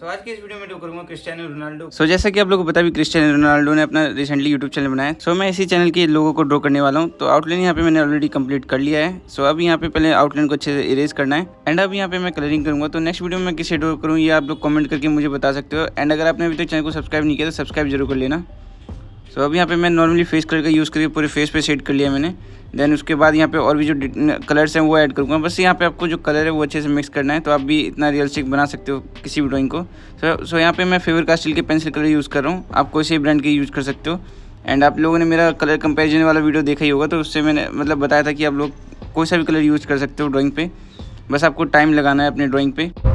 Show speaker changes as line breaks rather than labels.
आज की इस वीडियो में करूंगा क्रिस्टियानो रोनाल्डो। जैसा कि आप लोगों को पता भी क्रिस्टियानो रोनाल्डो ने अपना रिसेंटली यूट्यूब चैनल बनाया है। मैं इसी चैनल के लोगों को ड्रॉ करने वाला हूं। तो आउटलाइन यहाँ पे मैंने ऑलरेडी कंप्लीट कर लिया है। अब यहाँ पे पहले आउटलाइन को अच्छे से इरेज करना है एंड अब यहाँ पे मैं कलरिंग करूंगा। तो नेक्स्ट वीडियो में मैं किसे ड्रॉ करूँ ये आप लोग कमेंट करके मुझे बता सकते हो। एंड अगर आपने अभी तक चैनल को सब्सक्राइब नहीं किया तो सब्सक्राइब जरूर कर लेना। अब यहाँ पे मैं नॉर्मली फेस कलर का यूज़ करके पूरे फेस पे सेट कर लिया मैंने। देन उसके बाद यहाँ पे और भी जो कलर्स हैं वो ऐड करूँगा। बस यहाँ पे आपको जो कलर है वो अच्छे से मिक्स करना है। तो आप भी इतना रियलिस्टिक बना सकते हो किसी भी ड्राइंग को। सो यहाँ पे मैं फेवर कास्टिल के पेंसिल कलर यूज़ कर रहा हूँ। आप कोई से ब्रांड के यूज़ कर सकते हो। एंड आप लोगों ने मेरा कलर कंपेरिजन वाला वीडियो देखा ही होगा, तो उससे मैंने बताया था कि आप लोग कोई सा भी कलर यूज़ कर सकते हो ड्राइंग पे। बस आपको टाइम लगाना है अपने ड्राइंग पे।